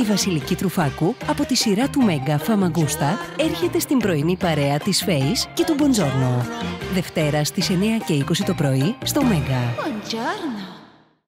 Βασιλική Τρουφάκου από τη σειρά του Μέγκα Φαμαγκούστα έρχεται στην πρωινή παρέα της Face και του Μποντζόρνο. Δευτέρα στις 9:20 το πρωί στο Μέγκα. Buongiorno.